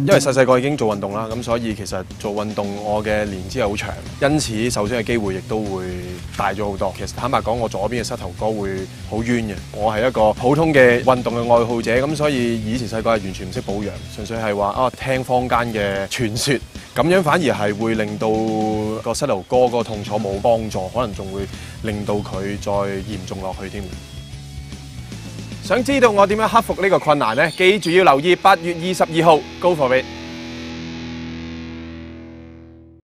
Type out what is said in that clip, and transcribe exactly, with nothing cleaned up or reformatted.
因為細細個已經做運動啦，咁所以其實做運動我嘅年資係好長，因此受傷嘅機會亦都會大咗好多。其實坦白講，我左邊嘅膝頭哥會好冤嘅。我係一個普通嘅運動嘅愛好者，咁所以以前細個係完全唔識保養，純粹係話啊聽坊間嘅傳說，咁樣反而係會令到個膝頭哥個痛楚冇幫助，可能仲會令到佢再嚴重落去添。想知道我點樣克服呢個困難呢？記住要留意八月二十二號 Go For It。